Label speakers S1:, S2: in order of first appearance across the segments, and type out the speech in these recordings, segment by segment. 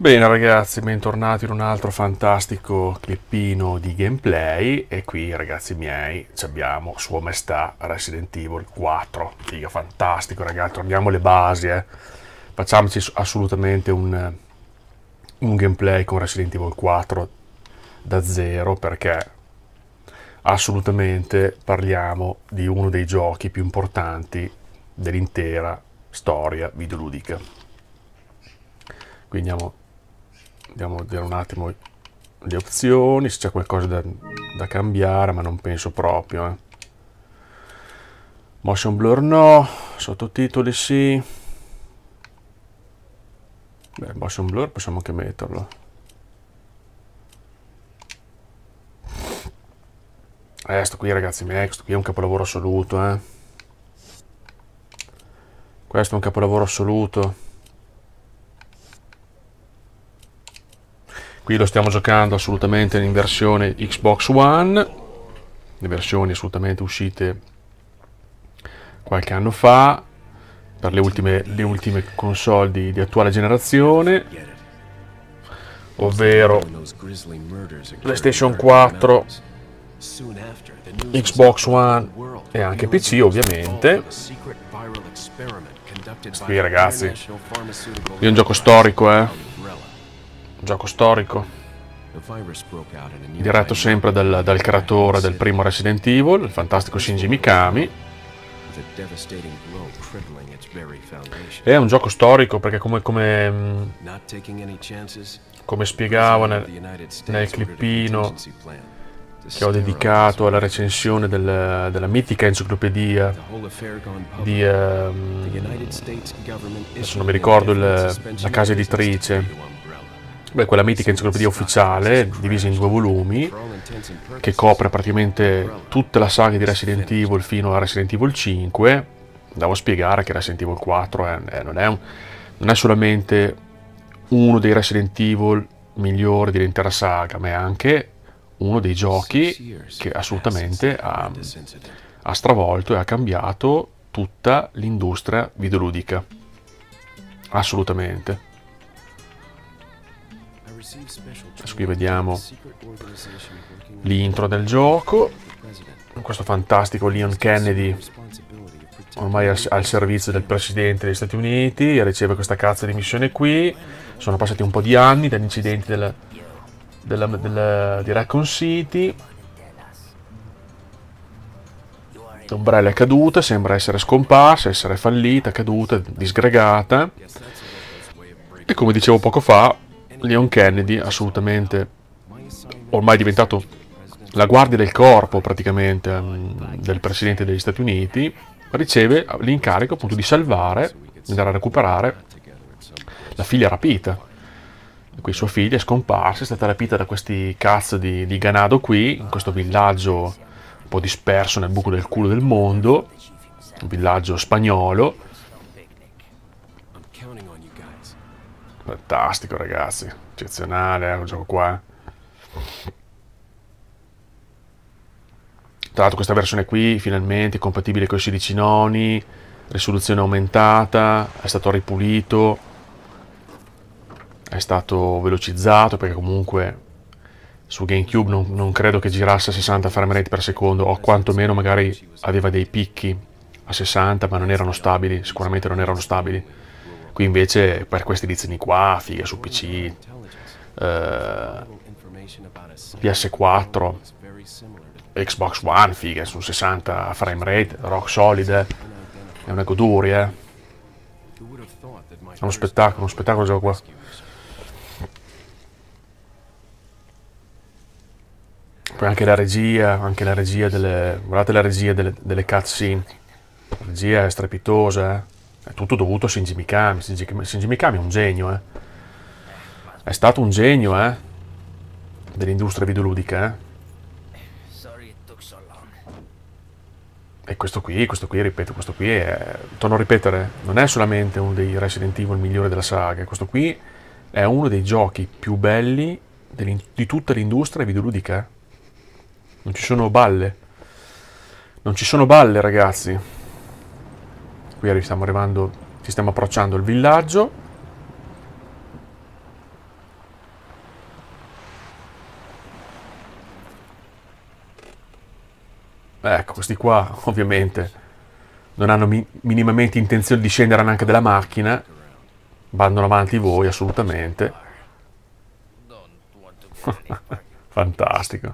S1: Bene ragazzi, bentornati in un altro fantastico clippino di gameplay. E qui ragazzi miei abbiamo Sua Maestà Resident Evil 4. Figa, fantastico ragazzi, abbiamo le basi, Facciamoci assolutamente un gameplay con Resident Evil 4 da zero, perché assolutamente parliamo di uno dei giochi più importanti dell'intera storia videoludica. Quindi andiamo a vedere un attimo le opzioni, se c'è qualcosa da cambiare, ma non penso proprio. Motion blur no, sottotitoli sì. Beh, motion blur possiamo anche metterlo. Sto qui ragazzi miei, questo qui è un capolavoro assoluto, Questo è un capolavoro assoluto. Qui lo stiamo giocando assolutamente in versione Xbox One, le versioni assolutamente uscite qualche anno fa, per le ultime console di attuale generazione, ovvero PlayStation 4, Xbox One e anche PC ovviamente. Qui ragazzi, è un gioco storico, un gioco storico, diretto sempre dal creatore del primo Resident Evil, il fantastico Shinji Mikami. È un gioco storico perché come spiegavo nel clippino che ho dedicato alla recensione della mitica enciclopedia di adesso non mi ricordo la casa editrice. Beh, quella mitica enciclopedia ufficiale, divisa in 2 volumi, che copre praticamente tutta la saga di Resident Evil fino a Resident Evil 5. Devo spiegare che Resident Evil 4 non è solamente uno dei Resident Evil migliori dell'intera saga, ma è anche uno dei giochi che assolutamente ha stravolto e ha cambiato tutta l'industria videoludica. Assolutamente. Adesso qui vediamo l'intro del gioco. Questo fantastico Leon Kennedy, ormai al servizio del presidente degli Stati Uniti, riceve questa cazzo di missione qui. Sono passati un po' di anni dagli incidenti di Raccoon City. Umbrella è caduta, sembra essere scomparsa, essere fallita, caduta, disgregata. E come dicevo poco fa, Leon Kennedy, assolutamente ormai diventato la guardia del corpo praticamente del presidente degli Stati Uniti, riceve l'incarico appunto di salvare, di andare a recuperare la figlia rapita. E qui sua figlia è scomparsa, è stata rapita da questi cazzo di ganado qui, in questo villaggio un po' disperso nel buco del culo del mondo, un villaggio spagnolo. Fantastico ragazzi, eccezionale quel gioco qua. Tra l'altro questa versione qui finalmente è compatibile con i 16 noni, risoluzione aumentata, è stato ripulito, è stato velocizzato, perché comunque su GameCube non credo che girasse a 60 frame per secondo, o quantomeno magari aveva dei picchi a 60, ma non erano stabili, sicuramente non erano stabili. Qui invece per queste edizioni qua, figa, su PC, PS4, Xbox One, figa, su 60 frame rate, rock solid, è una goduria, È uno spettacolo il gioco qua. Poi anche la regia guardate la regia delle cutscene, la regia è strepitosa, È tutto dovuto a Shinji Mikami. Shinji Mikami è un genio, È stato un genio, dell'industria videoludica, E questo qui, ripeto, torno a ripetere, non è solamente uno dei Resident Evil migliori della saga, questo qui è uno dei giochi più belli di tutta l'industria videoludica, Non ci sono balle. Non ci sono balle, ragazzi. Qui ci stiamo approcciando al villaggio. Ecco, questi qua ovviamente non hanno minimamente intenzione di scendere neanche dalla macchina. Vanno avanti voi, assolutamente. Fantastico.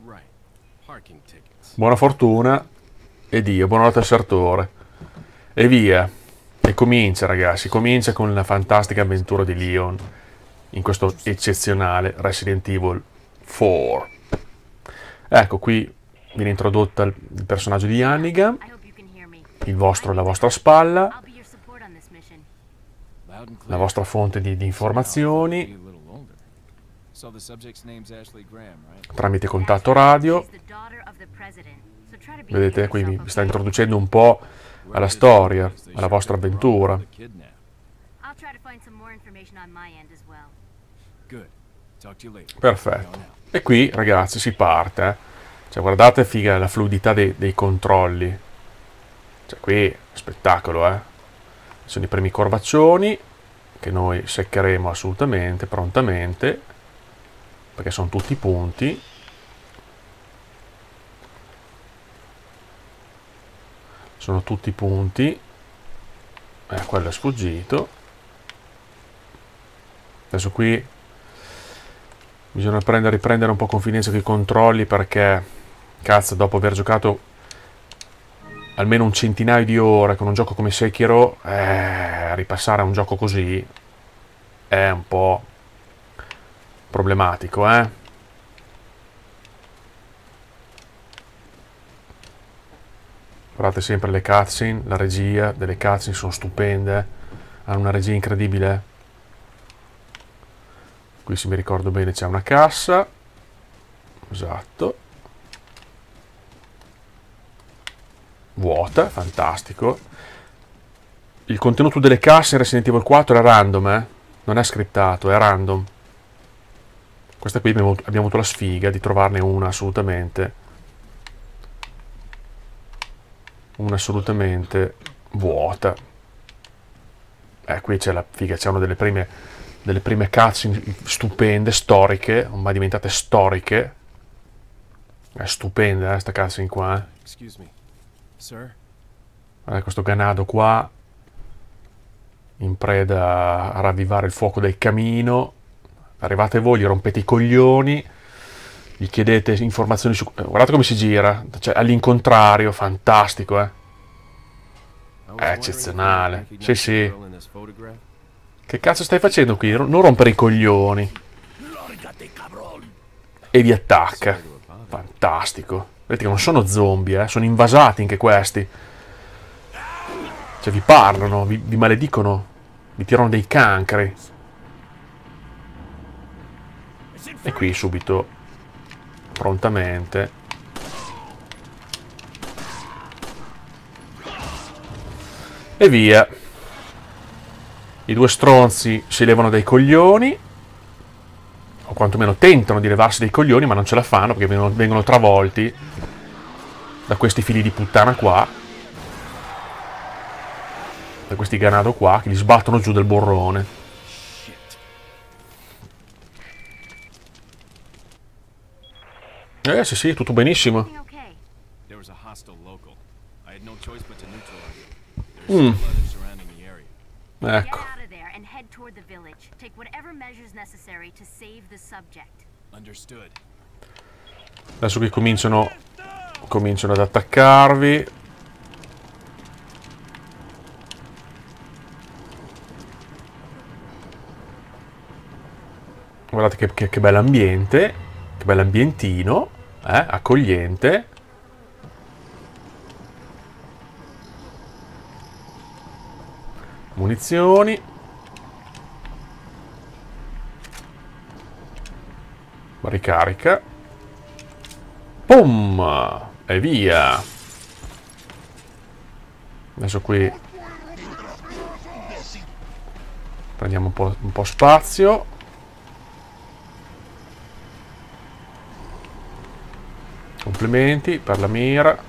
S1: Buona fortuna e Dio, buonanotte al Sartore. E via. E comincia, ragazzi, comincia con la fantastica avventura di Leon in questo eccezionale Resident Evil 4. Ecco, qui viene introdotta il personaggio di Hannigan, la vostra spalla, la vostra fonte di informazioni tramite contatto radio. Vedete, qui vi sta introducendo un po' alla storia, alla vostra avventura. Perfetto. E qui, ragazzi, si parte. Cioè, guardate, figa, la fluidità dei controlli. Cioè, qui, spettacolo, eh. Sono i primi corvaccioni che noi seccheremo assolutamente, prontamente, perché sono tutti punti. Sono tutti punti. Quello è sfuggito. Adesso qui bisogna riprendere un po' confidenza con i controlli, perché cazzo, dopo aver giocato almeno un centinaio di ore con un gioco come Sekiro, ripassare a un gioco così è un po' problematico, Guardate sempre le cutscene, la regia delle cutscene sono stupende, hanno una regia incredibile. Qui, se mi ricordo bene, c'è una cassa. Esatto. Vuota, fantastico. Il contenuto delle casse in Resident Evil 4 è random, non è scriptato, è random. Questa qui abbiamo avuto la sfiga di trovarne una assolutamente vuota. Qui c'è la figa, c'è una delle prime cutscene stupende, storiche, ormai diventate storiche. È stupenda, sta cutscene qua, questo ganado qua, in preda a ravvivare il fuoco del camino. Arrivate voi, gli rompete i coglioni, gli chiedete informazioni su... guardate come si gira, cioè all'incontrario, fantastico, È eccezionale. Sì, sì. Che cazzo stai facendo qui? Non rompere i coglioni. E vi attacca. Fantastico. Vedete che non sono zombie, sono invasati anche questi. Cioè vi parlano, vi maledicono, vi tirano dei cancri. E qui subito, prontamente, e via. I due stronzi si levano dai coglioni, o quantomeno tentano di levarsi dai coglioni, ma non ce la fanno perché vengono travolti da questi figli di puttana qua, da questi ganado qua, che li sbattono giù del burrone. Sì, sì, tutto benissimo. Ecco. Adesso qui cominciano ad attaccarvi. Guardate che bell'ambiente, che bell'ambientino, accogliente. Munizioni. Ricarica. Pum! E via. Adesso qui prendiamo un po' spazio. Complimenti per la mira.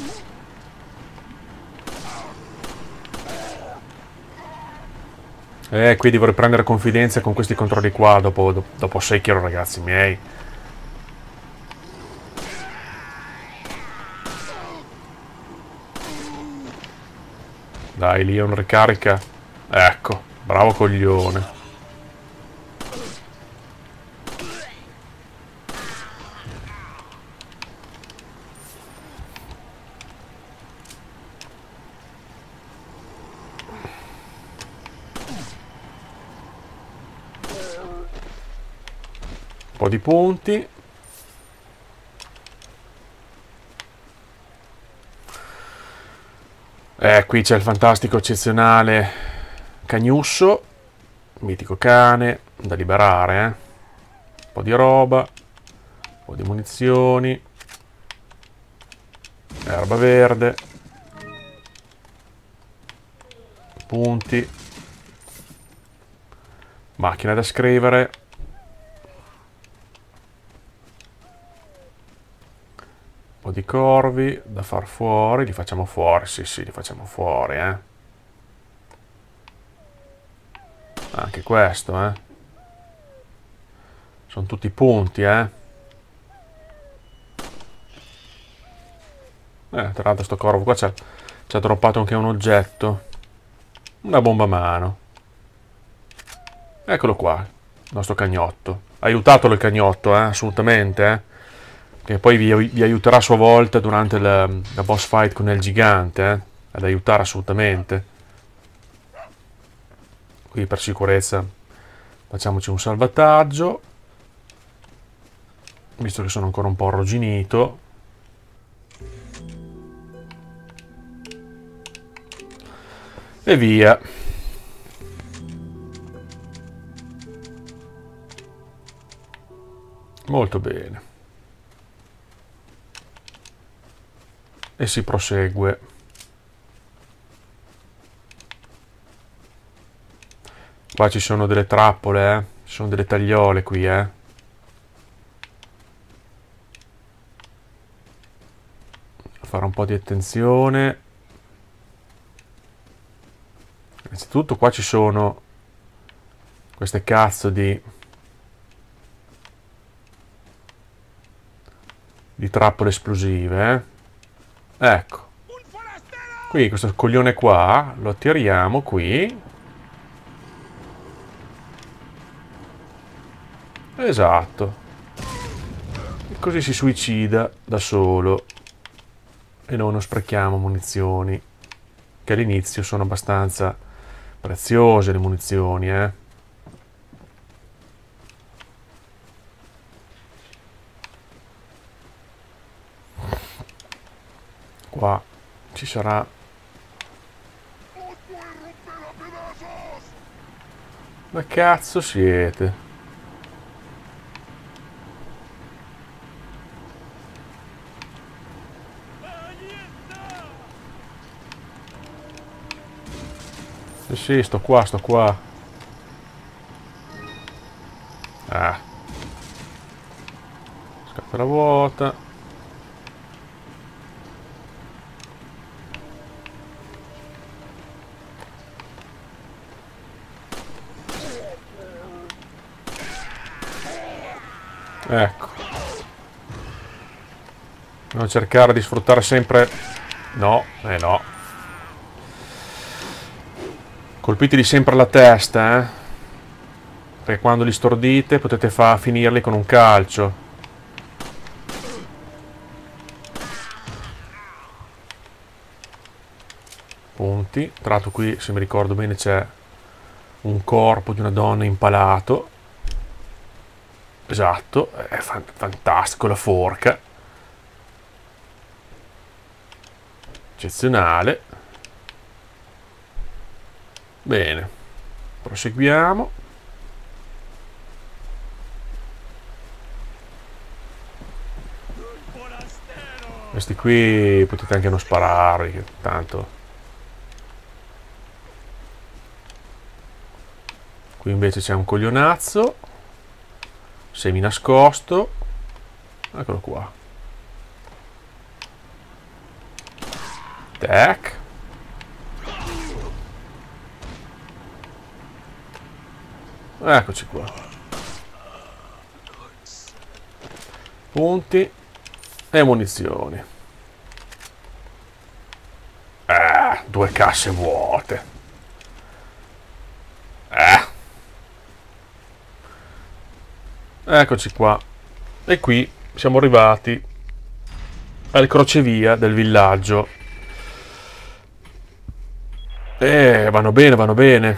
S1: Qui devo riprendere confidenza con questi controlli qua dopo Sekiro, ragazzi miei. Dai, Leon, ricarica. Ecco, bravo coglione. Un po' di punti. Qui c'è il fantastico eccezionale Cagnusso, mitico cane, da liberare, Un po' di roba, un po' di munizioni, erba verde, punti, macchina da scrivere, un po' di corvi da far fuori, li facciamo fuori, sì, li facciamo fuori, Anche questo, Sono tutti punti, Tra l'altro sto corvo qua ci ha droppato anche un oggetto. Una bomba a mano. Eccolo qua, il nostro cagnotto. Aiutatelo il cagnotto, assolutamente, Che poi vi aiuterà a sua volta durante la boss fight con il gigante, Ad aiutare assolutamente. Qui per sicurezza facciamoci un salvataggio. Visto che sono ancora un po' arrugginito. E via. Molto bene. E si prosegue. Qua ci sono delle trappole, Ci sono delle tagliole qui, Fare un po' di attenzione. Innanzitutto qua ci sono queste cazzo di trappole esplosive, Ecco. Qui questo coglione qua lo attiriamo qui. Esatto. E così si suicida da solo. E noi non sprechiamo munizioni. Che all'inizio sono abbastanza preziose le munizioni, Qua ci sarà. Ma cazzo siete? Sì, sto qua. Scatola vuota. Ecco. Devo cercare di sfruttare sempre. No, no. Colpiteli sempre alla testa, Perché quando li stordite potete finirli con un calcio. Punti. Tra l'altro qui, se mi ricordo bene, c'è un corpo di una donna impalato. Esatto, è fantastico la forca. Eccezionale. Bene, proseguiamo. Questi qui potete anche non spararli, tanto. Qui invece c'è un coglionazzo. Semi nascosto. Eccolo qua. Tac. Eccoci qua. Punti e munizioni. 2 casse vuote. Eccoci qua. E qui siamo arrivati al crocevia del villaggio. Vanno bene, vanno bene.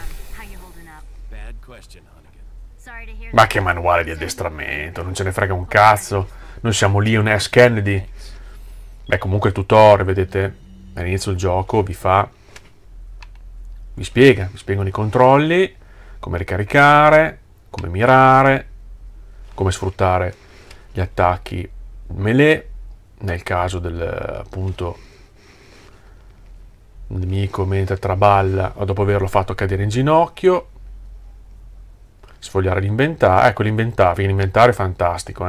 S1: Ma che manuale di addestramento, non ce ne frega un cazzo. Noi siamo Leon S. Kennedy. Beh, comunque il tutorial, vedete, all'inizio del gioco vi spiegano i controlli, come ricaricare, come mirare, come sfruttare gli attacchi melee, nel caso del, appunto, nemico mentre traballa o dopo averlo fatto cadere in ginocchio. Sfogliare l'inventario. Ecco l'inventario è fantastico,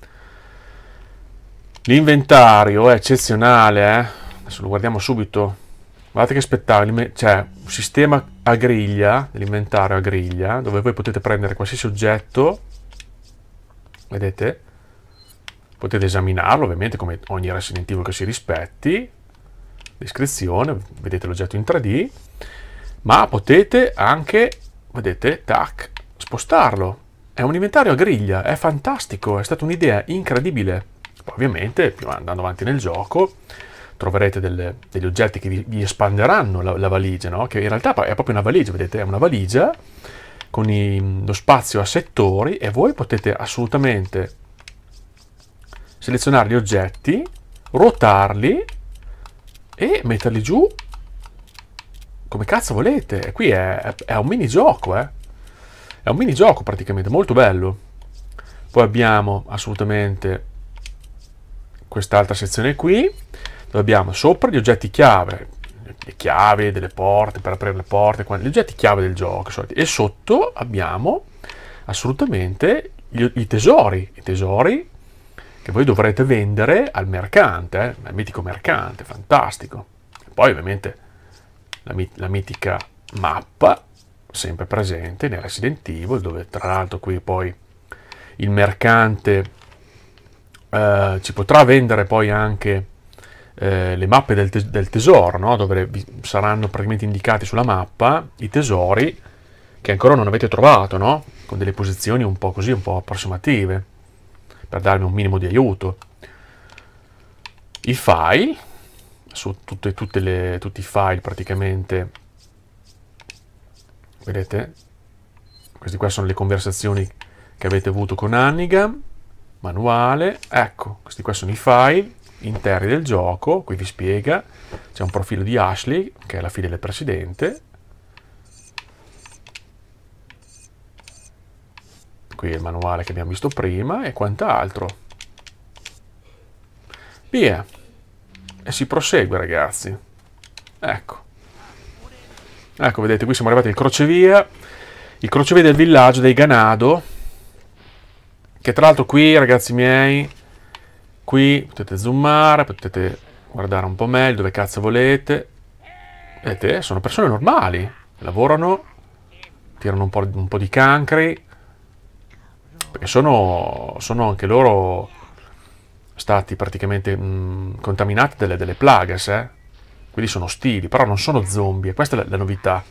S1: L'inventario è eccezionale, Adesso lo guardiamo subito. Guardate che spettacolo. C'è un sistema a griglia, dell'inventario a griglia, dove voi potete prendere qualsiasi oggetto. Vedete? Potete esaminarlo, ovviamente, come ogni Resident Evil che si rispetti. Descrizione, vedete l'oggetto in 3D. Ma potete anche, vedete, tac, spostarlo. È un inventario a griglia, è fantastico, è stata un'idea incredibile. Poi, ovviamente, più andando avanti nel gioco, troverete degli oggetti che vi espanderanno la valigia, no? Che in realtà è proprio una valigia, vedete? È una valigia con lo spazio a settori e voi potete assolutamente selezionare gli oggetti, ruotarli e metterli giù come cazzo volete. E qui è un minigioco, È un minigioco praticamente, molto bello. Poi abbiamo assolutamente quest'altra sezione qui, dove abbiamo sopra gli oggetti chiave, le chiavi delle porte per aprire le porte, gli oggetti chiave del gioco, e sotto abbiamo assolutamente i tesori che voi dovrete vendere al mercante, al mitico mercante, fantastico. Poi ovviamente la mitica mappa, sempre presente nel Resident Evil, dove tra l'altro qui poi il mercante ci potrà vendere poi anche le mappe del tesoro, no? Dove saranno praticamente indicati sulla mappa i tesori che ancora non avete trovato, no? Con delle posizioni un po' così, un po' approssimative, per darvi un minimo di aiuto. I file, su tutti i file praticamente, vedete? Questi qua sono le conversazioni che avete avuto con Hannigan, manuale, ecco, questi qua sono i file interni del gioco, qui vi spiega, c'è un profilo di Ashley, che è la figlia del presidente, qui è il manuale che abbiamo visto prima e quant'altro. Via, e si prosegue, ragazzi. Ecco, vedete, qui siamo arrivati al crocevia, il crocevia del villaggio dei Ganado, che tra l'altro qui, ragazzi miei, qui potete zoomare, potete guardare un po' meglio dove cazzo volete. Vedete, sono persone normali, lavorano, tirano un po' di cancri, perché sono anche loro stati praticamente contaminati delle plagues, quindi sono ostili, però non sono zombie, questa è la novità.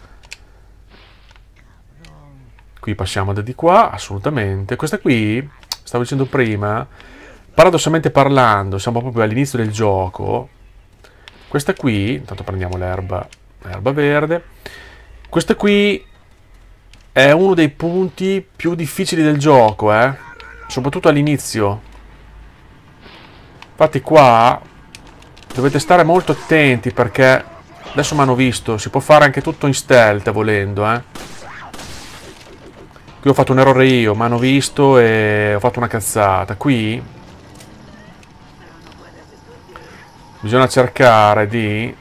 S1: Qui passiamo da di qua, assolutamente. Questa qui, stavo dicendo prima, paradossalmente parlando, siamo proprio all'inizio del gioco. Questa qui, intanto prendiamo l'erba verde. Questa qui è uno dei punti più difficili del gioco, soprattutto all'inizio. Infatti qua dovete stare molto attenti, perché adesso mi hanno visto, si può fare anche tutto in stealth volendo, Qui ho fatto un errore io, mi hanno visto e ho fatto una cazzata. Qui bisogna cercare di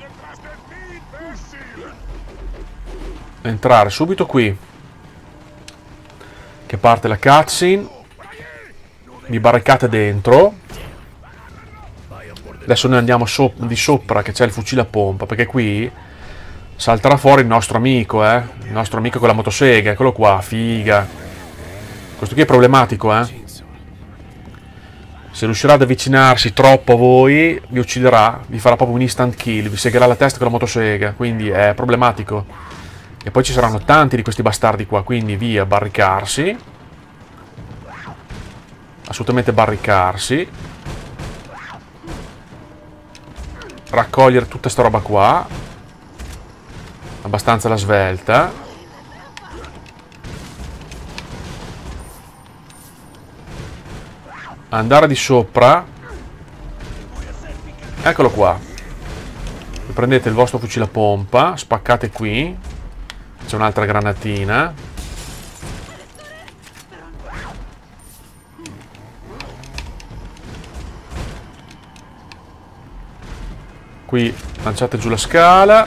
S1: entrare subito qui, che parte la cutscene, vi barricate dentro. Adesso noi andiamo di sopra, che c'è il fucile a pompa, perché qui salterà fuori il nostro amico, il nostro amico con la motosega, eccolo qua, figa. Questo qui è problematico, Se riuscirà ad avvicinarsi troppo a voi, vi ucciderà, vi farà proprio un instant kill, vi segherà la testa con la motosega, quindi è problematico. E poi ci saranno tanti di questi bastardi qua, quindi via, barricarsi. Assolutamente barricarsi. Raccogliere tutta sta roba qua. Abbastanza alla svelta. Andare di sopra. Eccolo qua. Prendete il vostro fucile a pompa. Spaccate qui. C'è un'altra granatina. Qui lanciate giù la scala.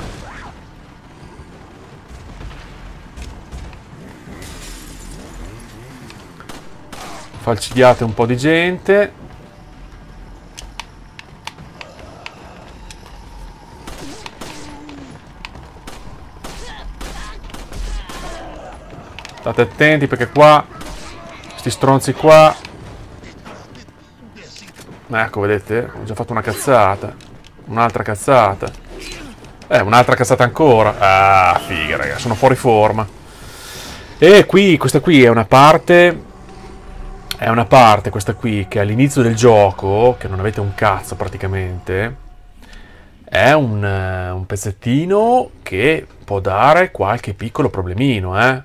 S1: Falcidiate un po' di gente. State attenti perché qua, sti stronzi qua. Ecco, vedete? Ho già fatto una cazzata. Un'altra cazzata. Un'altra cazzata ancora. Ah, figa, raga, sono fuori forma. E qui, questa qui è una parte... È una parte, questa qui, che all'inizio del gioco, che non avete un cazzo praticamente, è un pezzettino che può dare qualche piccolo problemino, eh?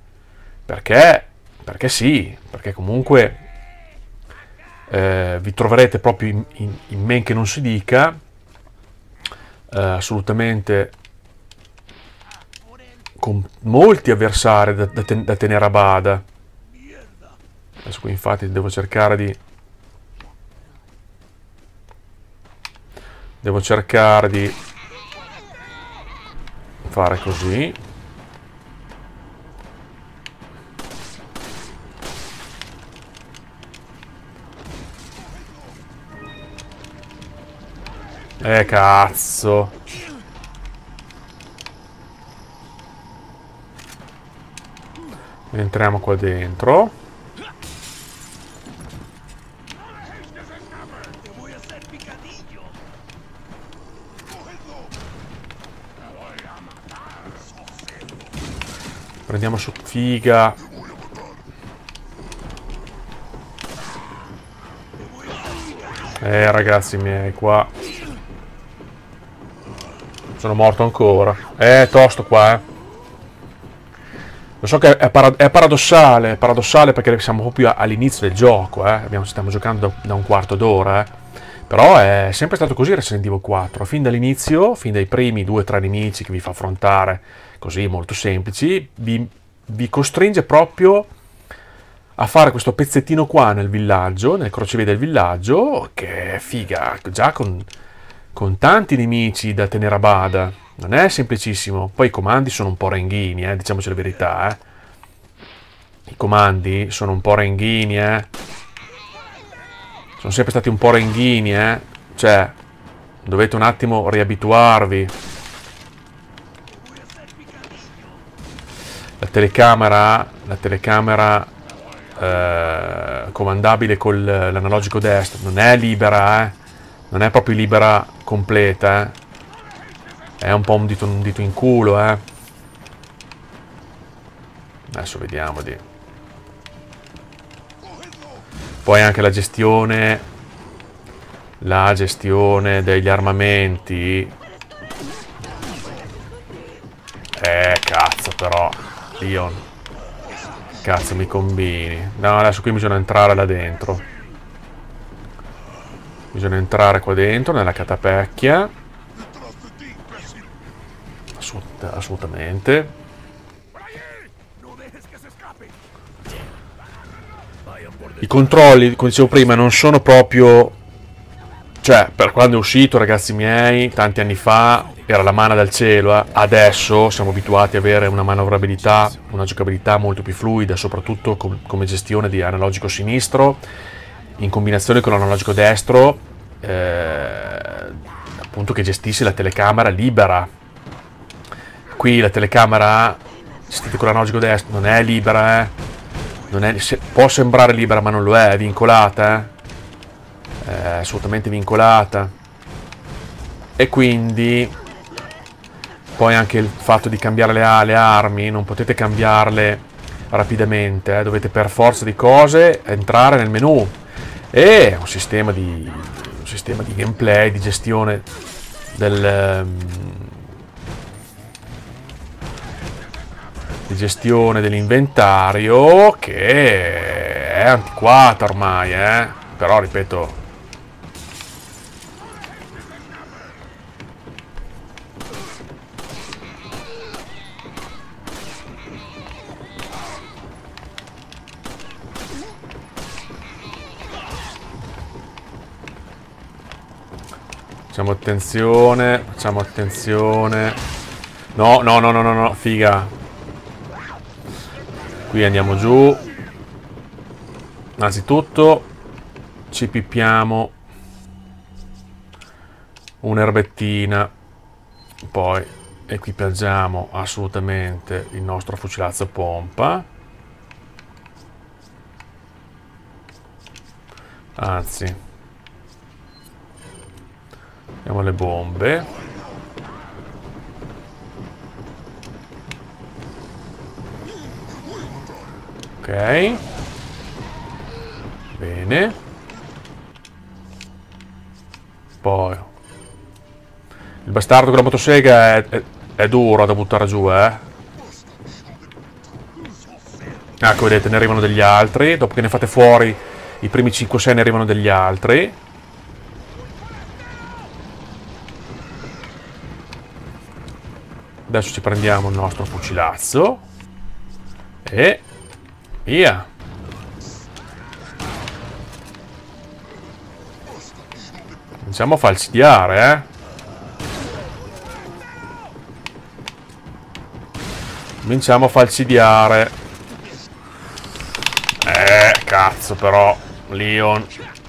S1: Perché sì, perché comunque vi troverete proprio in men che non si dica, assolutamente con molti avversari da tenere a bada. Adesso qui infatti devo cercare di fare così. Cazzo. Entriamo qua dentro. Prendiamo su figa. Ragazzi miei, qua sono morto ancora. Tosto qua, Lo so che è paradossale perché siamo proprio all'inizio del gioco, stiamo giocando da un quarto d'ora, Però è sempre stato così Resident Evil 4, fin dall'inizio, fin dai primi 2-3 nemici che vi fa affrontare, così molto semplici, vi costringe proprio a fare questo pezzettino qua nel villaggio, nel crocevia del villaggio, che è figa, già con tanti nemici da tenere a bada. Non è semplicissimo. Poi i comandi sono un po' renghini, diciamoci la verità, I comandi sono un po' renghini, Sono sempre stati un po' renghini, Cioè, dovete un attimo riabituarvi. La telecamera comandabile con l'analogico destro non è libera, Non è proprio libera completa, È un po' un dito in culo, Adesso vediamo di... Poi anche la gestione degli armamenti. Cazzo però, Leon. Cazzo mi combini. No, adesso qui bisogna entrare là dentro. Bisogna entrare qua dentro, nella catapecchia. Assolutamente. I controlli, come dicevo prima, non sono proprio... Cioè, per quando è uscito, ragazzi miei, tanti anni fa, era la mana dal cielo, Adesso siamo abituati ad avere una manovrabilità, una giocabilità molto più fluida, soprattutto come gestione di analogico sinistro, in combinazione con l'analogico destro, appunto che gestisce la telecamera libera. Qui la telecamera gestita con l'analogico destro non è libera, può sembrare libera ma non lo è vincolata, assolutamente vincolata, e quindi poi anche il fatto di cambiare le armi, non potete cambiarle rapidamente, dovete per forza di cose entrare nel menu, e un sistema di gameplay, di gestione di gestione dell'inventario che è antiquata ormai, però ripeto, facciamo attenzione, facciamo attenzione. No, no, no, no, no, no, figa. Qui andiamo giù. Innanzitutto ci pippiamo un'erbettina. Poi equipaggiamo assolutamente il nostro fucilazzo pompa. Anzi, abbiamo le bombe. Ok. Bene. Poi il bastardo con la motosega è duro da buttare giù, Ecco, vedete, ne arrivano degli altri. Dopo che ne fate fuori i primi 5-6 ne arrivano degli altri. Adesso ci prendiamo il nostro fucilazzo. E via. Cominciamo a falcidiare, Cominciamo a falcidiare. Cazzo però. Leon.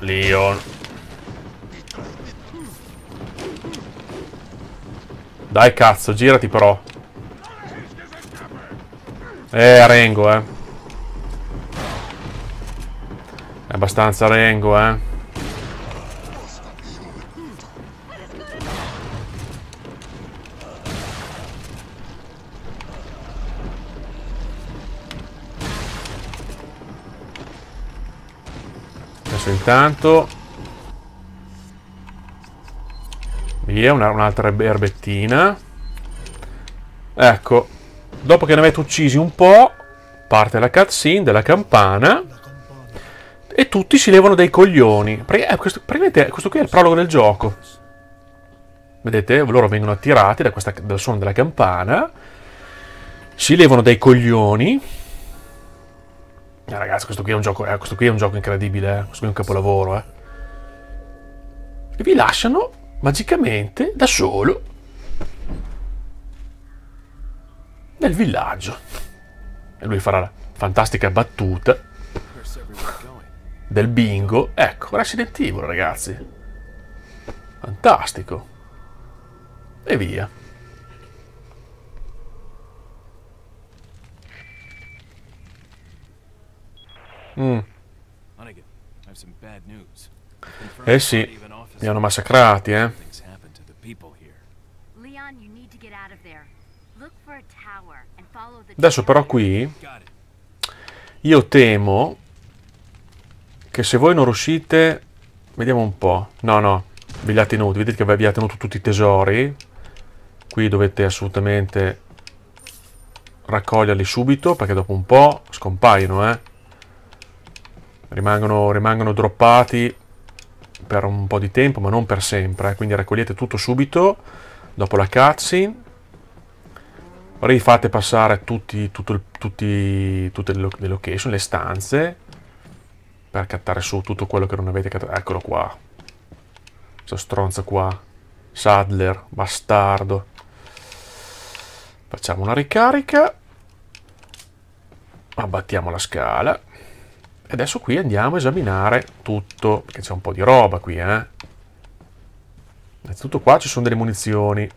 S1: Dai cazzo, girati però. Rengo, È abbastanza rengo, Adesso intanto via, un'altra erbettina. Ecco, dopo che ne avete uccisi un po', parte la cutscene della campana e tutti si levano dei coglioni. Questo qui è il prologo del gioco. Vedete, loro vengono attirati dal suono della campana, si levano dei coglioni. Ragazzi, questo qui è un gioco incredibile, questo qui è un capolavoro, E vi lasciano magicamente da solo nel villaggio. E lui farà la fantastica battuta del bingo. Ecco, Resident Evil, ragazzi. Fantastico. E via. Eh sì, li hanno massacrati, Adesso però qui io temo che se voi non riuscite... Vediamo un po'. No, vi li ha tenuti. Vedete che vi ha tenuto tutti i tesori. Qui dovete assolutamente raccoglierli subito, perché dopo un po' scompaiono, Rimangono droppati per un po' di tempo, ma non per sempre, Quindi raccogliete tutto subito dopo la cutscene. Rifate passare tutte le location, le stanze, per cattare su tutto quello che non avete cattato. Eccolo qua. Questo stronzo qua. Sadler, bastardo. Facciamo una ricarica. Abbattiamo la scala. E adesso qui andiamo a esaminare tutto, perché c'è un po' di roba qui, Innanzitutto qua ci sono delle munizioni.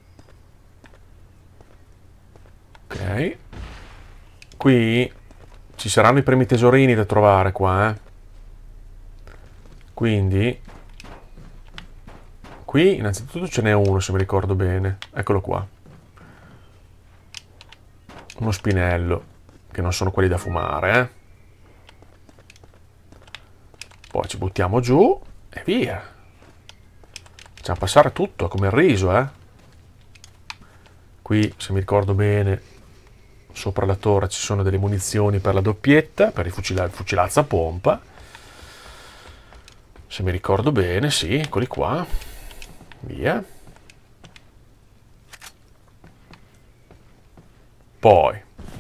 S1: Ok. Qui ci saranno i primi tesorini da trovare qua, eh. Quindi qui innanzitutto ce n'è uno, se mi ricordo bene. Eccolo qua. Uno spinello, che non sono quelli da fumare, eh. Poi ci buttiamo giù e via. Facciamo passare tutto, come il riso, eh. Qui, se mi ricordo bene, sopra la torre ci sono delle munizioni per la doppietta, per il fucilazzo a pompa. Se mi ricordo bene, sì, eccoli qua. Via. Poi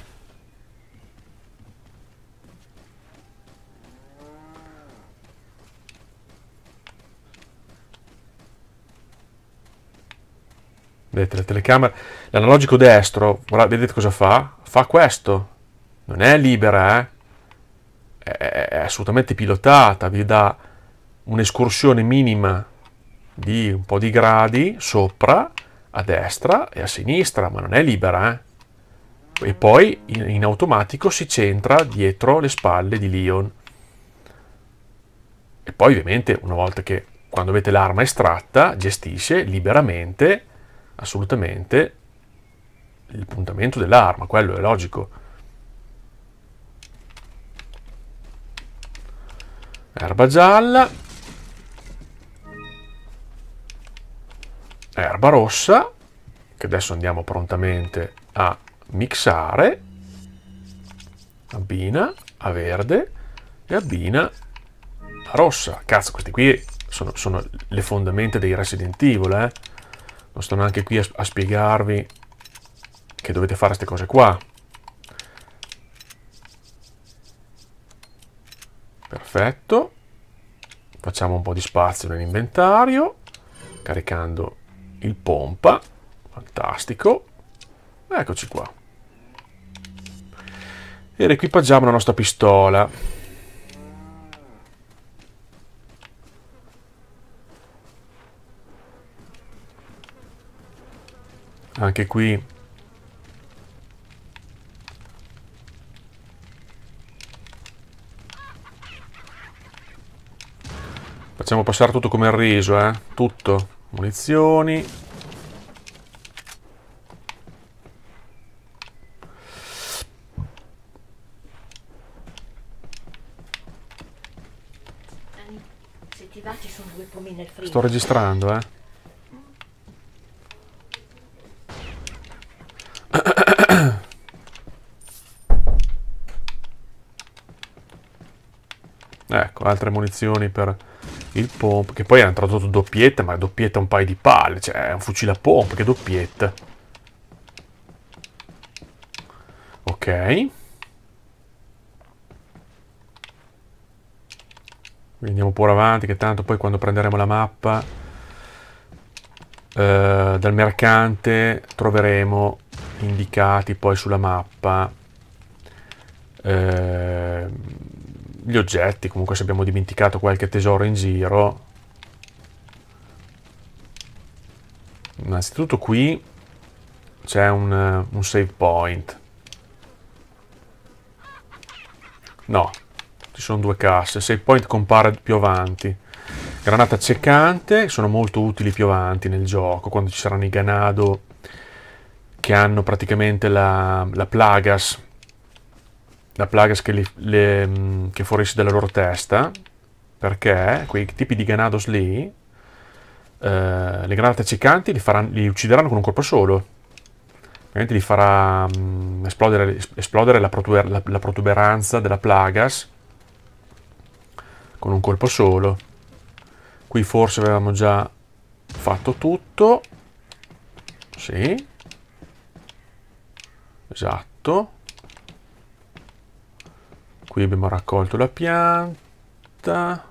S1: vedete le telecamere, l'analogico destro, guarda, vedete cosa fa? Fa questo. Non è libera, eh? È assolutamente pilotata, vi dà un'escursione minima di un po' di gradi sopra, a destra e a sinistra, ma non è libera, eh? E poi in automatico si centra dietro le spalle di Leon. E poi ovviamente una volta che quando avete l'arma estratta gestisce liberamente assolutamente il puntamento dell'arma, quello è logico. Erba gialla, erba rossa, che adesso andiamo prontamente a mixare, abbina a verde e abbina a rossa. Cazzo, questi qui sono le fondamenta dei Resident Evil, eh. Non sto neanche qui a spiegarvi che dovete fare queste cose qua. Perfetto. Facciamo un po' di spazio nell'inventario, caricando il pompa. Fantastico. Eccoci qua. E riequipaggiamo la nostra pistola. Anche qui facciamo passare tutto come il riso, eh? Tutto. Munizioni.
S2: Se ti va ci sono 2 pomi nel frigo.
S1: Sto registrando, eh? Ecco, altre munizioni per il pomp, che poi hanno tradotto doppietta, ma doppietta un paio di palle, cioè è un fucile a pompa, che doppietta. Ok. Quindi andiamo pure avanti, che tanto poi quando prenderemo la mappa dal mercante troveremo indicati poi sulla mappa gli oggetti. Comunque se abbiamo dimenticato qualche tesoro in giro, innanzitutto qui c'è un save point. No, ci sono 2 casse. Save point compare più avanti. Granata accecante, sono molto utili più avanti nel gioco, quando ci saranno i Ganado che hanno praticamente la Plagas. La Plagas che fuoriesce dalla loro testa, perché quei tipi di Ganados lì, le granate accecanti li uccideranno con un colpo solo. Ovviamente li farà esplodere la protuberanza della Plagas con un colpo solo. Qui forse avevamo già fatto tutto. Sì. Esatto. Qui abbiamo raccolto la pianta.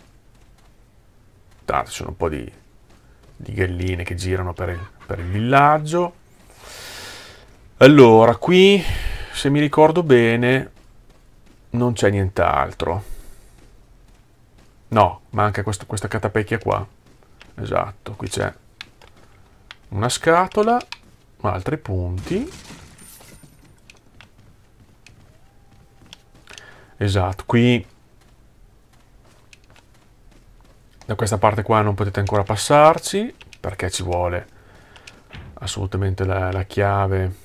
S1: Tanto ci sono un po' di galline che girano per il villaggio. Allora, qui, se mi ricordo bene, non c'è nient'altro. No, manca questa catapecchia qua. Esatto, qui c'è una scatola, altri punti. Esatto, qui da questa parte qua non potete ancora passarci, perché ci vuole assolutamente la chiave,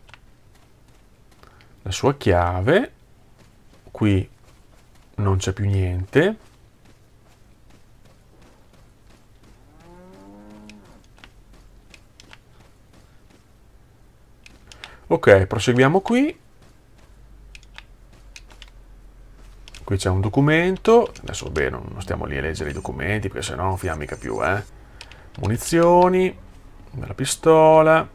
S1: la sua chiave. Qui non c'è più niente. Ok, proseguiamo qui. Qui c'è un documento. Adesso beh, non stiamo lì a leggere i documenti, perché sennò non finiamo mica più, eh. Munizioni, della pistola.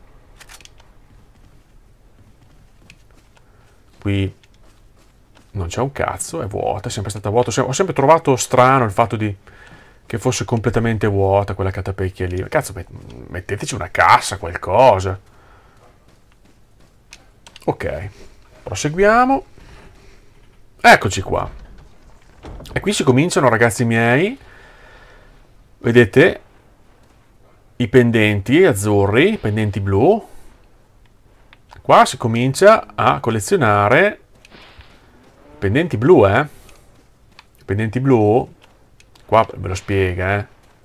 S1: Qui non c'è un cazzo, è vuota, è sempre stata vuota. Ho sempre trovato strano il fatto che fosse completamente vuota quella catapecchia lì. Cazzo, metteteci una cassa, qualcosa. Ok, proseguiamo. Eccoci qua. E qui si cominciano, ragazzi miei, vedete, i pendenti azzurri, i pendenti blu. Qua si comincia a collezionare pendenti blu, pendenti blu. Qua ve lo spiega,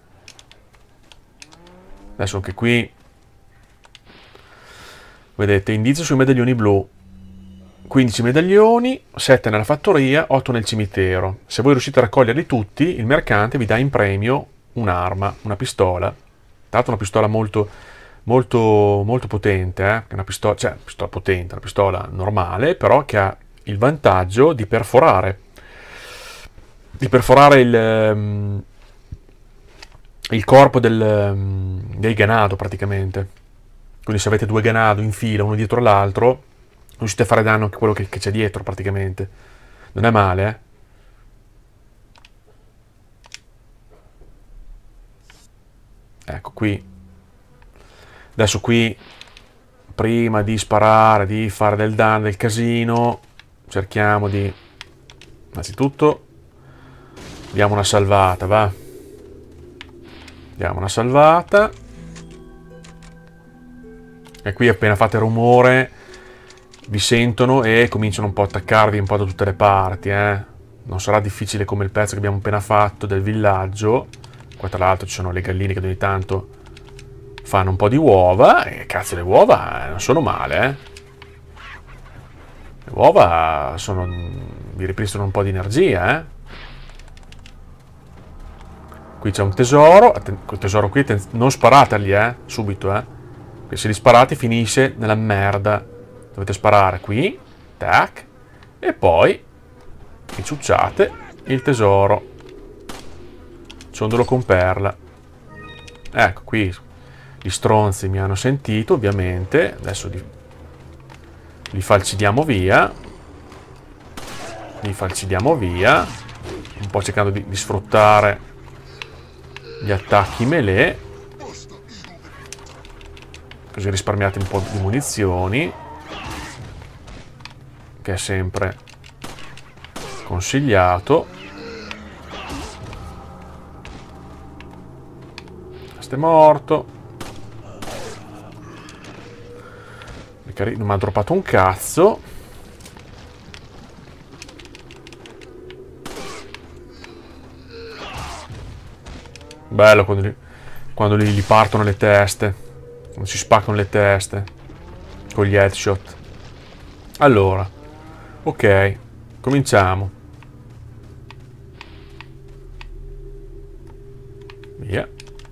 S1: Adesso anche qui, vedete, indizio sui medaglioni blu. 15 medaglioni, 7 nella fattoria, 8 nel cimitero. Se voi riuscite a raccoglierli tutti, il mercante vi dà in premio un'arma, una pistola. Tra l'altro una pistola molto, molto, molto potente, Una pistola, cioè, pistola potente, una pistola normale, però che ha il vantaggio di perforare. Il corpo del ganado, praticamente. Quindi se avete 2 ganado in fila, uno dietro l'altro, riuscite a fare danno anche quello che c'è dietro, praticamente. Non è male, Ecco, qui. Adesso qui, prima di sparare, di fare del danno, del casino, cerchiamo di... Innanzitutto, diamo una salvata, va. Diamo una salvata. E qui appena fate rumore vi sentono e cominciano un po' a attaccarvi un po' da tutte le parti, Non sarà difficile come il pezzo che abbiamo appena fatto del villaggio. Qua tra l'altro ci sono le galline che ogni tanto fanno un po' di uova. E cazzo, le uova non sono male, Le uova vi ripristinano un po' di energia, Qui c'è un tesoro. Quel tesoro qui, non sparateli, subito, Perché se li sparate finisce nella merda. Dovete sparare qui, tac, e poi ciucciate il tesoro. Ciondolo con perla. Ecco, qui gli stronzi mi hanno sentito, ovviamente. Adesso li falcidiamo via. Li falcidiamo via. Un po' cercando di sfruttare gli attacchi melee. Così risparmiate un po' di munizioni, che è sempre consigliato. Questo è morto. Non mi ha droppato un cazzo. Bello quando gli partono le teste. Quando si spaccano le teste con gli headshot. Allora, ok, cominciamo. Via.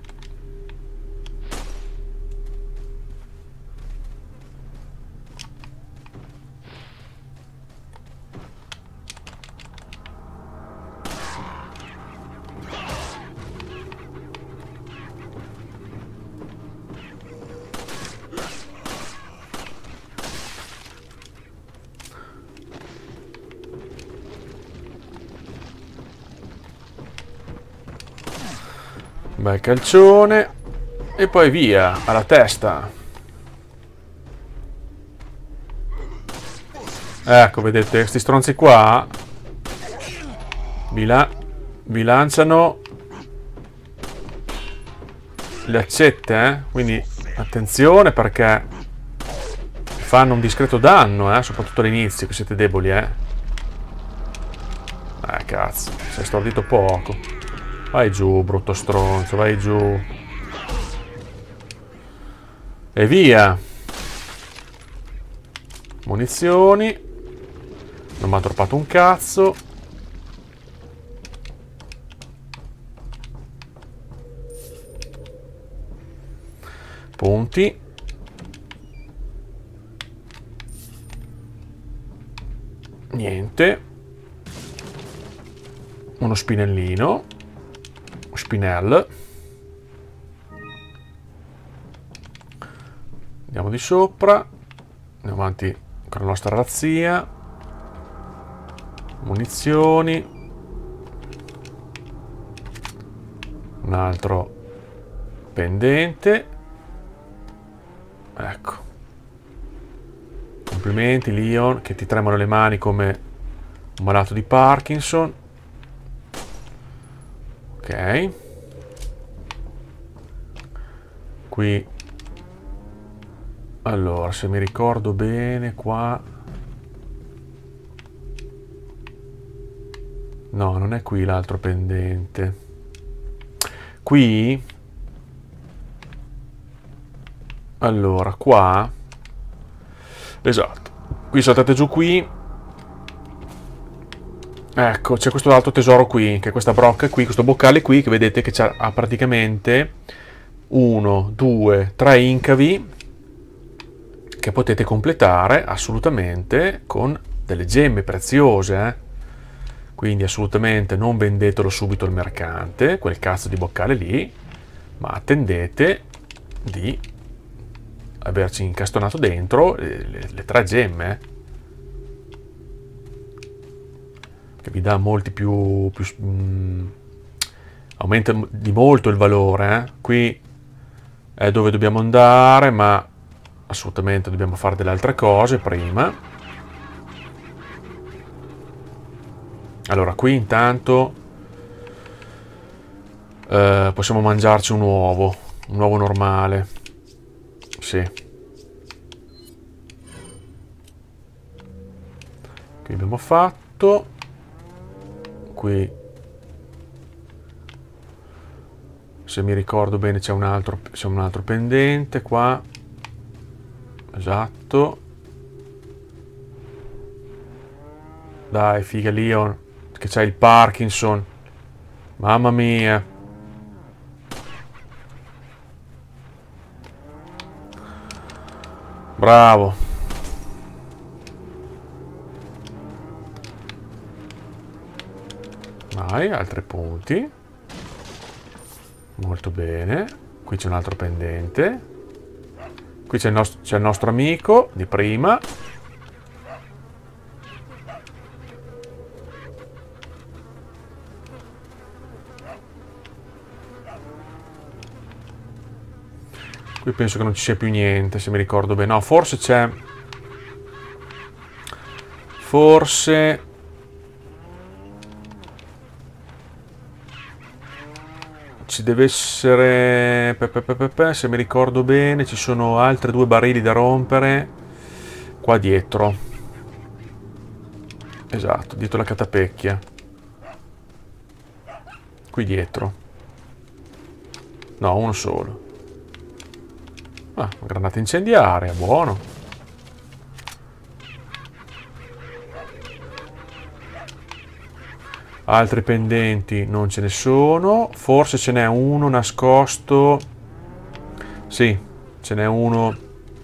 S1: Bel calcione. E poi via, alla testa. Ecco, vedete, questi stronzi qua vi lanciano le accette, Quindi attenzione, perché fanno un discreto danno, soprattutto all'inizio, che siete deboli, cazzo, sei stordito poco. Vai giù, brutto stronzo, vai giù. E via. Munizioni. Non mi ha droppato un cazzo. Punti. Niente. Uno spinellino. Spinel. Andiamo di sopra. Andiamo avanti con la nostra razzia. Munizioni. Un altro pendente. Ecco. Complimenti Leon, che ti tremano le mani come un malato di Parkinson. Ok. Qui. Allora, se mi ricordo bene, qua... No, non è qui l'altro pendente. Qui... Allora, qua... Esatto. Qui saltate giù qui. Ecco, c'è questo altro tesoro qui, che è questa brocca qui, questo boccale qui, che vedete che ha praticamente 1, 2, 3 incavi che potete completare assolutamente con delle gemme preziose, eh? Quindi assolutamente non vendetelo subito al mercante, quel cazzo di boccale lì, ma attendete di averci incastonato dentro le 3 gemme, che vi dà molti più aumenta di molto il valore, eh? Qui è dove dobbiamo andare, ma assolutamente dobbiamo fare delle altre cose prima. Allora, qui intanto possiamo mangiarci un uovo normale. Sì. Qui abbiamo fatto. Qui, se mi ricordo bene, c'è un altro pendente qua. Esatto. Dai, figa Leon, che c'hai il Parkinson. Mamma mia. Bravo. Vai, altri punti. Molto bene. Qui c'è un altro pendente. Qui c'è il nostro amico di prima. Qui penso che non ci sia più niente, se mi ricordo bene. No, forse c'è... Forse... Ci deve essere... Se mi ricordo bene, ci sono altri 2 barili da rompere qua dietro. Esatto, dietro la catapecchia. Qui dietro. No, uno solo. Ah, granata incendiaria, buono. Altri pendenti non ce ne sono. Forse ce n'è uno nascosto. Sì, ce n'è uno.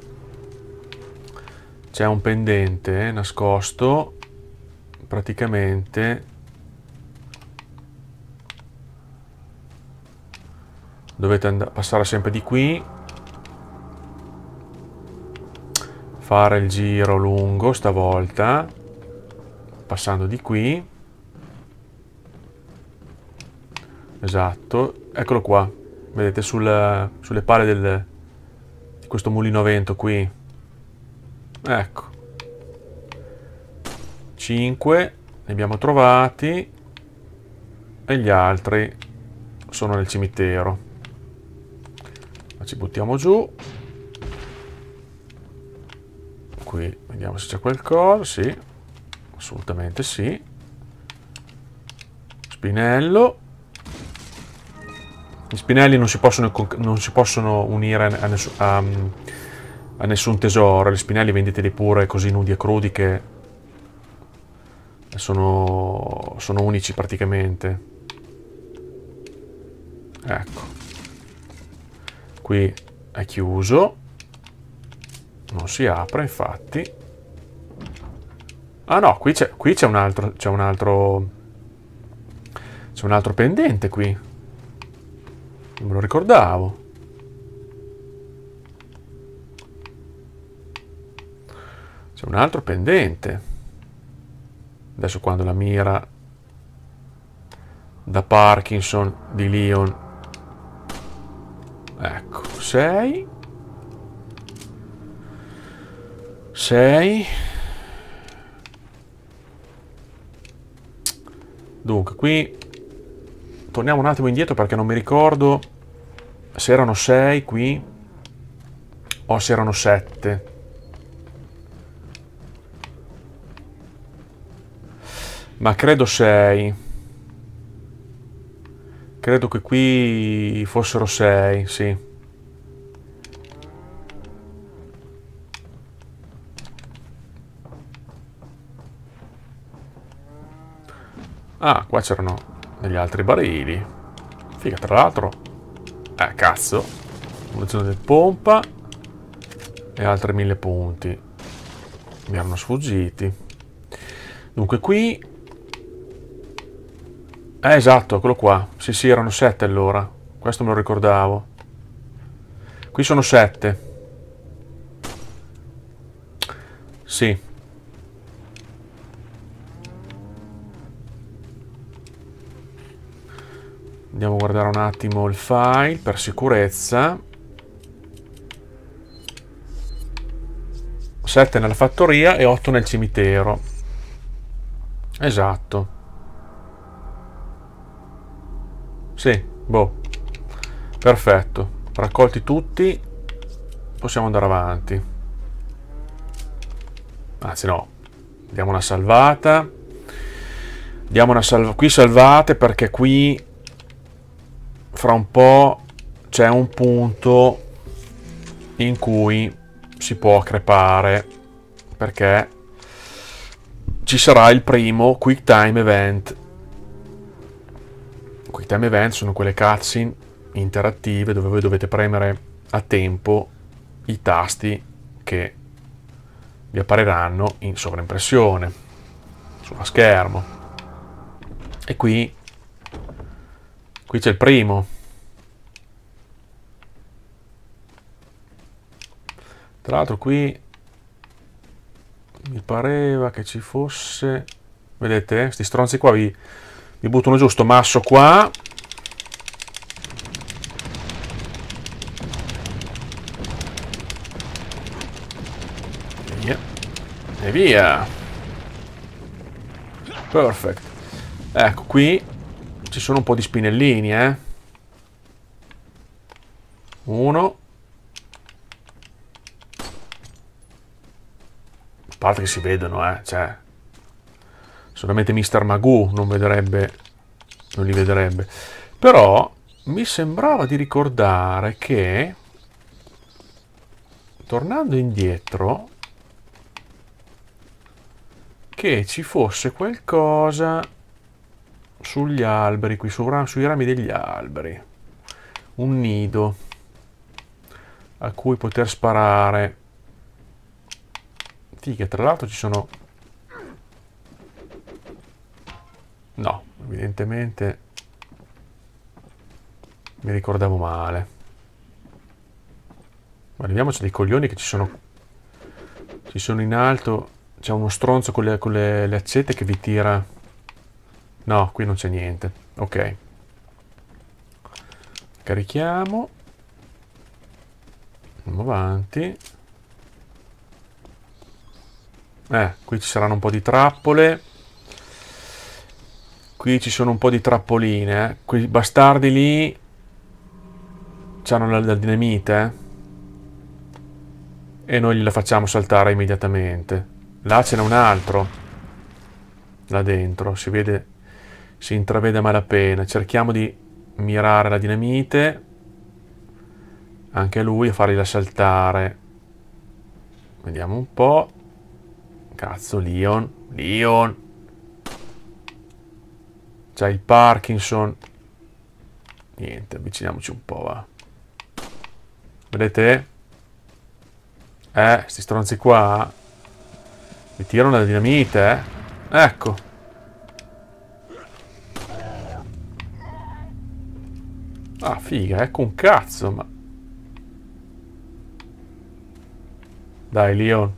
S1: C'è un pendente nascosto. Praticamente dovete passare sempre di qui. Fare il giro lungo stavolta. Passando di qui. Esatto, eccolo qua, vedete sulle pale di questo mulino a vento qui. Ecco, 5 ne abbiamo trovati e gli altri sono nel cimitero. Ma ci buttiamo giù. Qui vediamo se c'è qualcosa. Sì, assolutamente sì. Spinello. Gli spinelli non si possono unire a nessun tesoro. Gli spinelli vendeteli pure così nudi e crudi che sono unici praticamente. Ecco. Qui è chiuso. Non si apre, infatti. Ah no, qui c'è un altro. C'è un altro pendente qui. Non me lo ricordavo. C'è un altro pendente. Adesso quando la mira da Parkinson di Leon. Ecco, 6. 6. Dunque, qui torniamo un attimo indietro perché non mi ricordo se erano 6 qui o se erano 7. Ma credo 6. Credo che qui fossero 6, sì. Ah, qua c'erano degli altri barili. Figa, tra l'altro. Cazzo. Munizione del pompa. E altri 1000 punti. Mi erano sfuggiti. Dunque qui. Esatto, eccolo qua. Sì, sì, erano 7 allora. Questo me lo ricordavo. Qui sono 7. Sì. Andiamo a guardare un attimo il file per sicurezza. 7 nella fattoria e 8 nel cimitero. Esatto. Sì, boh. Perfetto. Raccolti tutti. Possiamo andare avanti. Anzi no. Diamo una salvata. Diamo una salvata. Qui salvate perché qui fra un po' c'è un punto in cui si può crepare perché ci sarà il primo Quick Time Event. Quick Time Event sono quelle cutscene interattive dove voi dovete premere a tempo i tasti che vi appariranno in sovraimpressione sullo schermo. E qui c'è il primo. Tra l'altro qui mi pareva che ci fosse... Vedete? Sti stronzi qua vi buttano giù sto masso qua. Via. E via. Perfect. Ecco, qui ci sono un po' di spinellini, Uno. A parte che si vedono, cioè... Solamente Mr. Magoo non li vedrebbe. Però mi sembrava di ricordare che... Tornando indietro... Che ci fosse qualcosa... Sugli alberi, qui sui rami degli alberi. Un nido a cui poter sparare. Figa, tra l'altro ci sono... No, evidentemente mi ricordavo male. Ma leviamoci dei coglioni che ci sono in alto. C'è uno stronzo con le accette che vi tira... No, qui non c'è niente. Ok. Carichiamo. Andiamo avanti. Qui ci saranno un po' di trappole. Qui ci sono un po' di trappoline. Quei bastardi lì hanno la dinamite. E noi gliela facciamo saltare immediatamente. Là ce n'è un altro. Là dentro. Si vede si intravede a malapena. Cerchiamo di mirare la dinamite anche a lui e fargliela saltare. Vediamo un po'. Cazzo, Leon. Leon. C'ha il Parkinson. Niente, avviciniamoci un po', va. Vedete? Sti stronzi qua mi tirano la dinamite, Ecco. Ah, figa, ecco un cazzo, ma... Dai, Leon.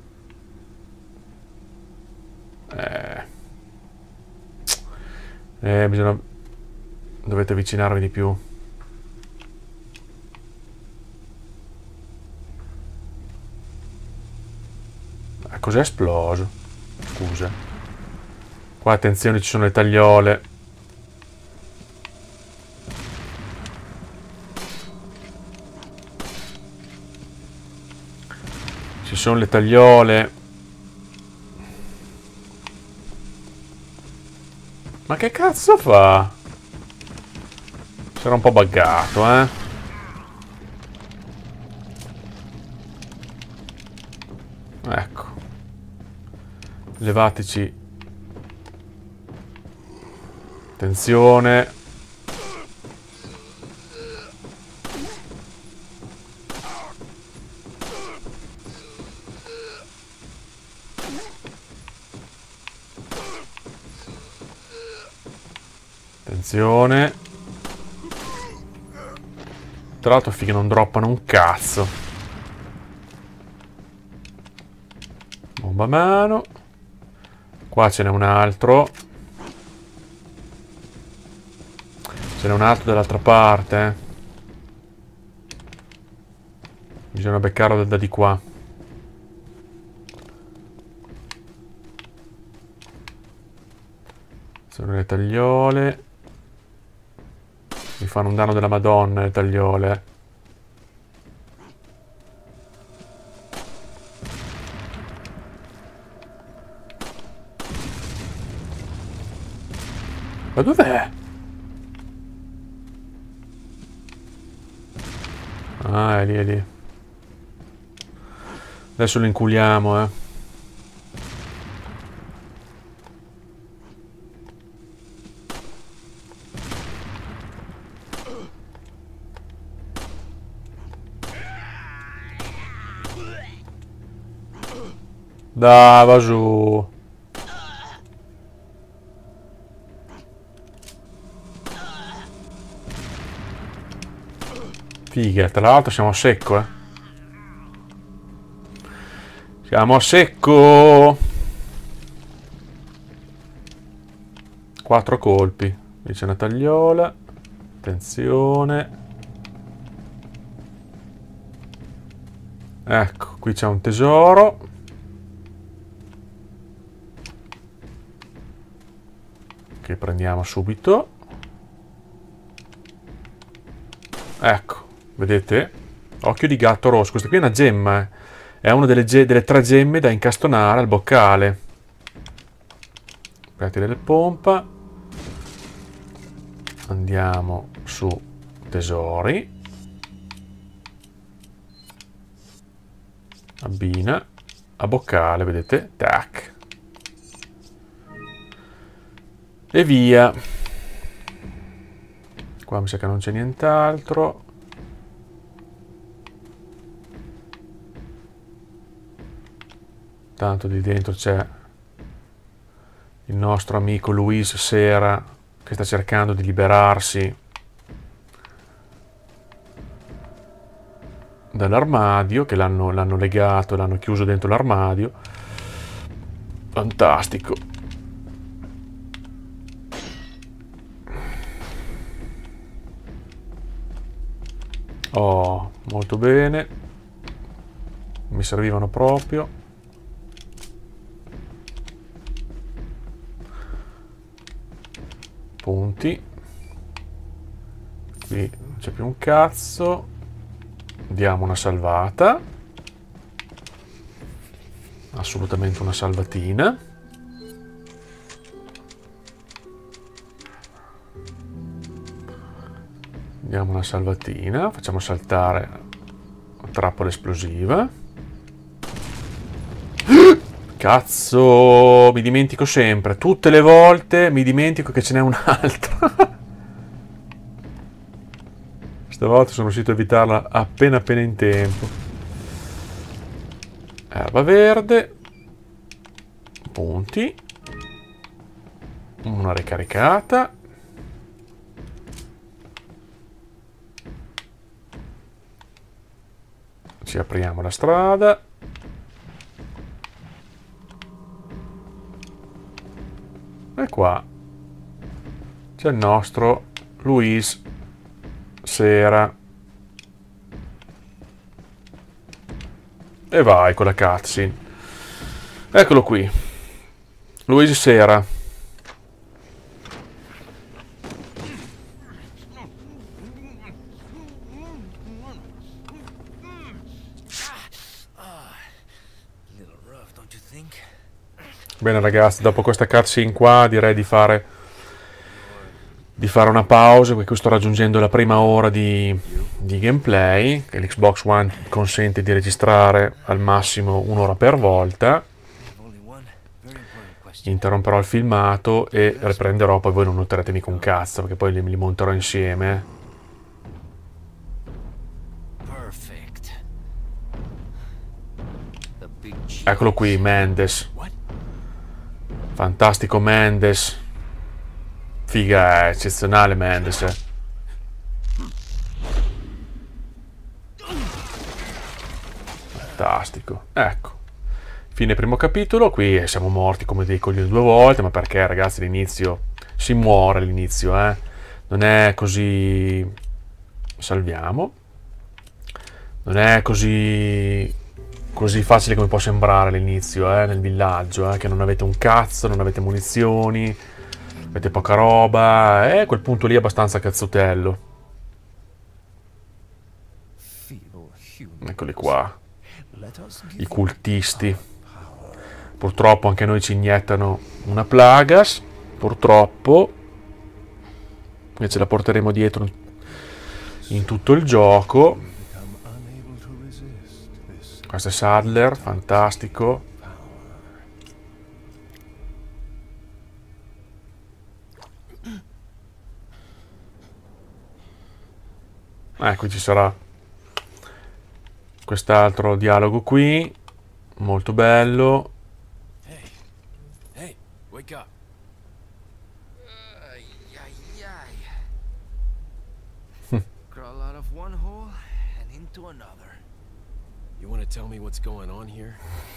S1: Bisogna... Dovete avvicinarvi di più. Cos'è esploso? Scusa. Qua attenzione, ci sono le tagliole. Ci sono le tagliole. Ma che cazzo fa? Sarà un po' buggato, Ecco. Levateci. Attenzione. Attenzione. Tra l'altro fighe non droppano un cazzo. Bomba a mano. Qua ce n'è un altro. Ce n'è un altro dall'altra parte. Bisogna beccarlo da di qua. Sono le tagliole. Mi fanno un danno della Madonna le tagliole. Ma dov'è? Ah, è lì, è lì. Adesso lo inculiamo, Dai, va giù. Figa, tra l'altro siamo a secco, Siamo a secco. 4 colpi. Lì c'è una tagliola. Attenzione. Ecco, qui c'è un tesoro. Che prendiamo subito. Ecco, vedete? Occhio di gatto rosso. Questa qui è una gemma, È una delle 3 gemme da incastonare al boccale. Pettine del pompa. Andiamo su tesori. Abbina. A boccale, vedete? Tac. E via. Qua mi sa che non c'è nient'altro. Tanto di dentro c'è il nostro amico Luis Sera che sta cercando di liberarsi dall'armadio, che l'hanno legato, l'hanno chiuso dentro l'armadio. Fantastico. Oh, molto bene. Mi servivano proprio. Punti. Qui non c'è più un cazzo. Diamo una salvata. Assolutamente una salvatina. Facciamo una salvatina, facciamo saltare la trappola esplosiva. Cazzo, mi dimentico sempre, tutte le volte mi dimentico che ce n'è un'altra. Stavolta sono riuscito a evitarla appena in tempo. Erba verde. Punti. Una ricaricata. Ci apriamo la strada. E qua c'è il nostro Luis Sera. E vai con la cutscene. Eccolo qui. Luis Sera. Bene ragazzi, dopo questa cutscene qua direi di fare una pausa, perché sto raggiungendo la prima ora di gameplay, che l'Xbox One consente di registrare al massimo un'ora per volta. Interromperò il filmato e riprenderò, poi voi non noterete mica un cazzo, perché poi li monterò insieme. Eccolo qui, Mendes. Fantastico Mendes. Figa, eccezionale Mendes. Fantastico. Ecco. Fine primo capitolo. Qui siamo morti come dei coglioni 2 volte. Ma perché ragazzi all'inizio si muore all'inizio, eh? Non è così... Salviamo. Non è così facile come può sembrare all'inizio, nel villaggio, che non avete un cazzo, non avete munizioni, avete poca roba, quel punto lì è abbastanza cazzotello. Eccoli qua, i cultisti. Purtroppo anche noi ci iniettano una plagas, purtroppo, e ce la porteremo dietro in tutto il gioco. Questo è Sadler, fantastico. Ecco, ci sarà quest'altro dialogo qui, molto bello.
S3: Hey, wake up. Crawl out of one hole and into another. You want to tell me what's going on here?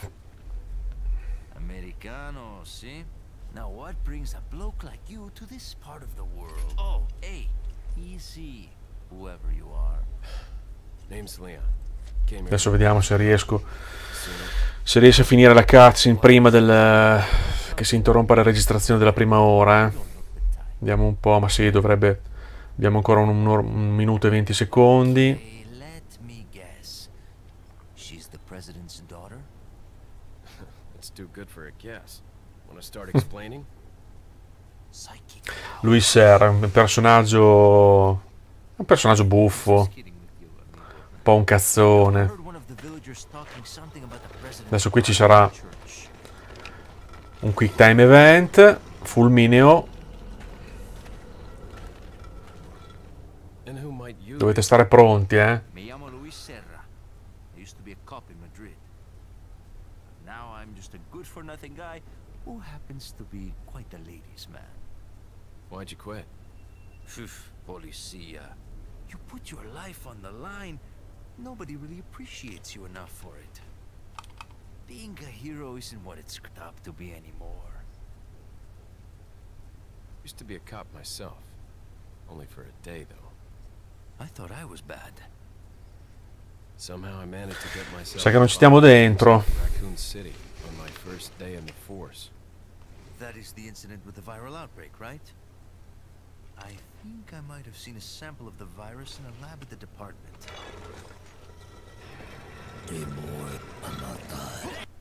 S4: Americano, see? Now what brings a bloke like you to this part of the world? Oh, hey, easy, whoever you are.
S3: Name's Leon.
S1: Adesso vediamo se riesco a finire la cutscene prima che si interrompa la registrazione della prima ora. Vediamo un po', ma sì, dovrebbe... Abbiamo ancora un minuto e 20 secondi.
S4: President's daughter?
S3: It's too good for a guess. Want to start explaining?
S1: Luis Serra, un personaggio buffo, un po' un cazzone. Adesso qui ci sarà un quick time event, fulmineo. Dovete stare pronti,
S4: Mi chiamo Luis Serra. I used to be a cop in Madrid. Now I'm just a good-for-nothing guy who happens to be quite a ladies' man.
S3: Why'd you quit?
S4: Policia. You put your life on the line. Nobody really appreciates you enough for it. Being a hero isn't what it's cracked up to be anymore.
S3: Used to be a cop myself. Only for a day, though.
S4: I thought I was bad.
S3: Somehow I managed to get myself...
S1: Sa che non ci stiamo dentro.
S3: Raccoon City on my first day in the force.
S4: That is the incident with the viral outbreak, right? I think I might have seen a sample of the virus in a lab at the department.